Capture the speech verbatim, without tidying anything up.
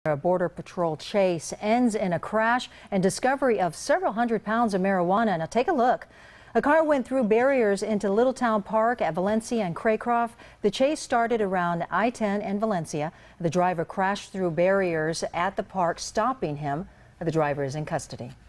A Border Patrol chase ends in a crash and discovery of several hundred pounds of marijuana. Now take a look. A car went through barriers into Littletown Park at Valencia and Craycroft. The chase started around I ten and Valencia. The driver crashed through barriers at the park, stopping him. The driver is in custody.